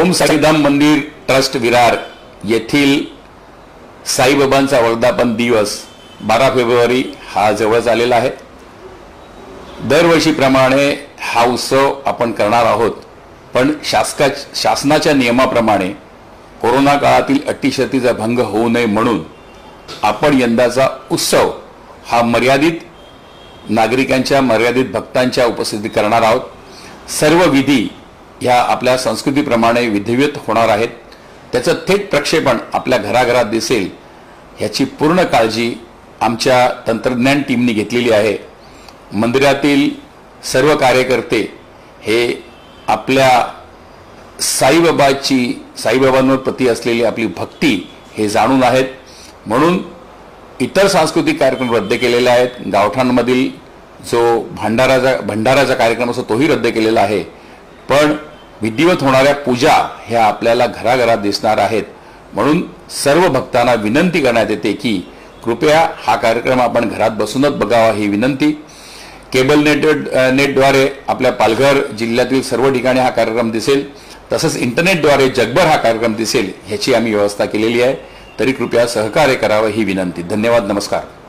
ओम साईधाम मंदिर ट्रस्ट विरार येथील साईबाबांचा वर्धापन दिवस 12 फेब्रुवारी हा जवळ आलेला आहे। दरवर्षीप्रमाणे हा उत्सव आपण करणार आहोत, पण शासनाच्या नियमाप्रमाणे कोरोना काळातील अटी-शर्तीचा भंग होऊ नये म्हणून आपण यंदाचा उत्सव हा मर्यादित नागरिकांच्या मर्यादित भक्तांच्या उपस्थितीत करणार आहोत। सर्व विधी ह्या आपल्या संस्कृतीप्रमाणे विधिवत होणार आहेत। त्याचं थेट प्रक्षेपण आपल्या घराघरात दिसेल याची पूर्ण काळजी आमच्या तंत्रज्ञान टीमने घेतलेली आहे। मंदिरातील सर्व कार्यकर्ते हे आपल्या साईबाबांवर प्रति असलेली आपली भक्ती हे जाणून आहेत, म्हणून इतर सांस्कृतिक कार्यक्रम रद्द केलेले आहेत। गावठाणमधील जो भंडाराचा कार्यक्रम असतो तोही रद्द केलेला आहे, पण विधिवत होणाऱ्या पूजा ह्या आपल्याला घराघरात दिसणार आहेत। म्हणून सर्व भक्तांना विनंती करण्यात येते की कृपया हा कार्यक्रम आपण घरात बसूनच बघावा ही विनंती। केबल नेटद्वारे आपल्या पालघर जिल्ह्यातील सर्व ठिकाणी हा कार्यक्रम दिसेल, तसंच इंटरनेटद्वारे जगभर हा कार्यक्रम दिसेल ह्याची आम्ही व्यवस्था केलेली आहे। तरी कृपया सहकार्य करावं ही विनंती। धन्यवाद, नमस्कार।